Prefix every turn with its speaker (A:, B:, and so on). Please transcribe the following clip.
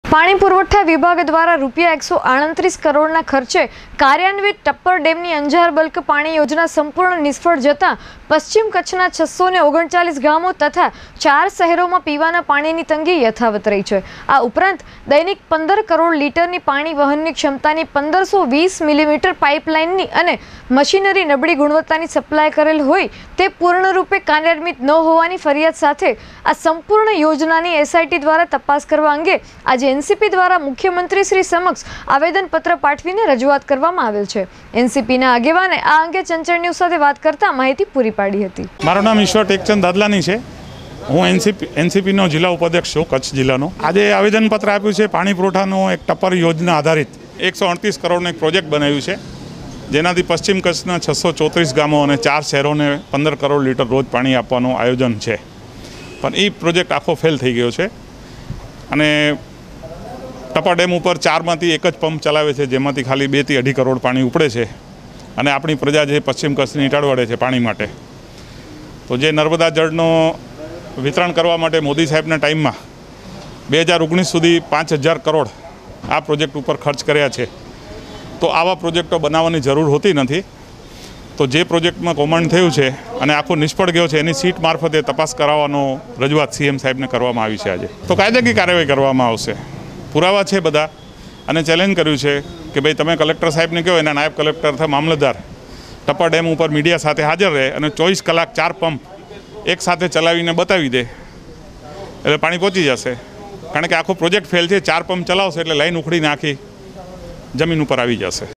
A: પાણી પુરવઠા વિભાગ દ્વારા ₹138 કરોડના ખર્ચે કાર્યાન્વિત ટપ્પર ડેમની અંજાર બલ્ક પાણી યોજના સંપૂર્ણ નિષ્ફળ જતા પશ્ચિમ કચ્છના 639 ગામો તથા 4 શહેરોમાં પીવાના પાણીની તંગી યથાવત રહી છે। આ ઉપરાંત દૈનિક 15 કરોડ લીટરની પાણી વહનની ક્ષમતાની 1520 મિલીમીટર પાઇપલાઇનની અને મશીનરી નબળી ગુણવત્તાની સપ્લાય કરેલ હોય તે પૂર્ણરૂપે કાર્યાન્વિત ન હોવાની ફરિયાદ સાથે આ સંપૂર્ણ યોજનાની એસઆઈટી દ્વારા તપાસ કરવા અંગે આજે एनसीपी द्वारा मुख्यमंत्री श्री समक्ष आवेदनपत्र पाठवीने रजूआत करवामां आवेल छे। एनसीपीना आगेवाने आ अंगे चंचल न्यूज़ साथे वात करता माहिती पूरी पाडी हती।
B: मारुं नाम ईश्वर टेकचंद दादलानी छे। हूँ एनसीपी नो जिला उपाध्यक्ष छुं कच्छ जिल्लानो। आजे आवेदनपत्र आप्युं छे पाणी पुरवठानो एक टप्पर योजना आधारित 138 करोड़नो एक प्रोजेक्ट बनाव्युं छे, जेनाथी पश्चिम कच्छना 634 गामों और 4 शहरों ने 15 करोड़ लीटर रोज पाणी आपवानुं आयोजन छे, पण ई प्रोजेक्ट आखो फेल थई गयो छे। अने टप्पर डेम पर 4 मांथी एक ज पंप चलावे छे, जेमांथी खाली 2 થી 2.5 करोड़ पाणी उपड़े छे अने आपणी प्रजा जे पश्चिम कच्छनी टळवळे छे पाणी माटे। तो जे नर्मदा जळनो वितरण करवा माटे मोदी साहेबना टाइममां 2019 सुधी 5000 करोड़ आ प्रोजेक्ट पर खर्च कर्या छे। तो आवा प्रोजेक्टो बनाववानी जरूर होती नथी। तो जे प्रोजेक्ट में कौभांड थयुं छे अने आखो निष्फळ गयो छे एनी सीट मार्फते तपास कराववानो रजूआत सीएम साहेबने करवामां आवी छे। आज तो कायदेकीय कार्यवाही करवामां आवशे। पुरावा छे बधा अने चेलेंज कर्युं छे कि भाई तमे कलेक्टर साहेब ने कहो एना नायब कलेक्टर अथवा मामलतदार टप्पर डेम पर मीडिया साथे हाजर रहे अने 24 कलाक 4 पंप एक साथे चलावीने बतावी दे एटले पाणी पहोंची जशे। कारण के आखो प्रोजेक्ट फेल छे। 4 पंप चलावशे एटले लाइन उखड़ीने आखी जमीन पर आवी जशे।